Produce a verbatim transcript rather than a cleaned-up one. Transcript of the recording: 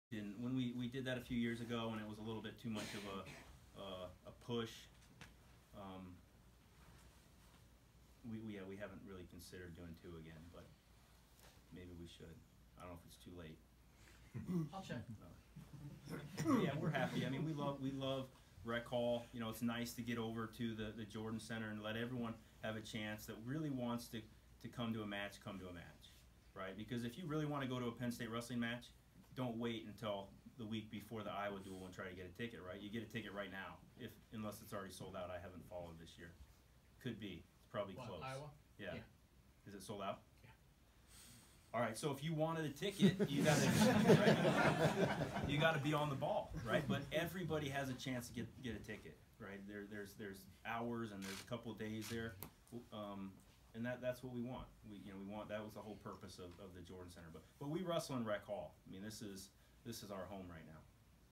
And when we, we did that a few years ago, and it was a little bit too much of a uh, a push. Um, we we yeah, we haven't really considered doing two again, but maybe we should. I don't know if it's too late. I'll check. But yeah, we're happy. I mean, we love we love Rec Hall. You know, it's nice to get over to the the Jordan Center and let everyone have a chance that really wants to to come to a match, come to a match, right? Because if you really want to go to a Penn State wrestling match, don't wait until the week before the Iowa duel and try to get a ticket, right? You get a ticket right now, if unless it's already sold out. I haven't followed this year. Could be. It's probably What, close. Iowa? Yeah. Yeah. Is it sold out? Yeah. All right. So if you wanted a ticket, you got to right? you got to be on the ball, right? But everybody has a chance to get get a ticket, right? There there's there's hours and there's a couple of days there. Um, And that, that's what we want. We you know we want that was the whole purpose of, of the Jordan Center. But but we wrestle in Rec Hall. I mean this is this is our home right now.